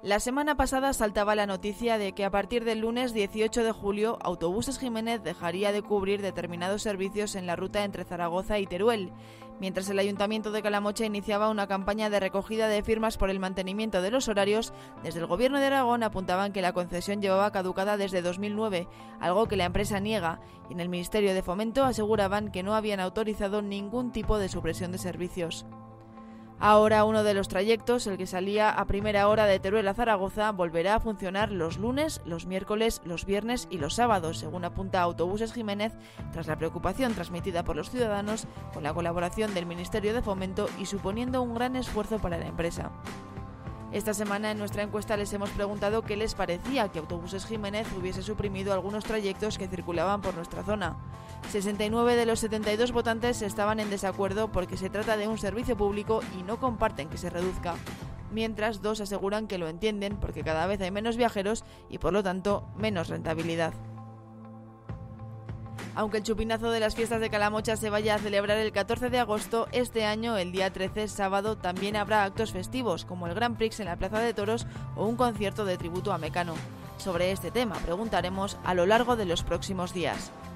La semana pasada saltaba la noticia de que a partir del lunes 18 de julio Autobuses Jiménez dejaría de cubrir determinados servicios en la ruta entre Zaragoza y Teruel, mientras el Ayuntamiento de Calamocha iniciaba una campaña de recogida de firmas por el mantenimiento de los horarios. Desde el Gobierno de Aragón apuntaban que la concesión llevaba caducada desde 2009, algo que la empresa niega, y en el Ministerio de Fomento aseguraban que no habían autorizado ningún tipo de supresión de servicios. Ahora uno de los trayectos, el que salía a primera hora de Teruel a Zaragoza, volverá a funcionar los lunes, los miércoles, los viernes y los sábados, según apunta Autobuses Jiménez, tras la preocupación transmitida por los ciudadanos, con la colaboración del Ministerio de Fomento y suponiendo un gran esfuerzo para la empresa. Esta semana en nuestra encuesta les hemos preguntado qué les parecía que Autobuses Jiménez hubiese suprimido algunos trayectos que circulaban por nuestra zona. 69 de los 72 votantes estaban en desacuerdo porque se trata de un servicio público y no comparten que se reduzca, mientras 2 aseguran que lo entienden porque cada vez hay menos viajeros y por lo tanto menos rentabilidad. Aunque el chupinazo de las fiestas de Calamocha se vaya a celebrar el 14 de agosto, este año, el día 13, sábado, también habrá actos festivos, como el Grand Prix en la Plaza de Toros o un concierto de tributo a Mecano. Sobre este tema preguntaremos a lo largo de los próximos días.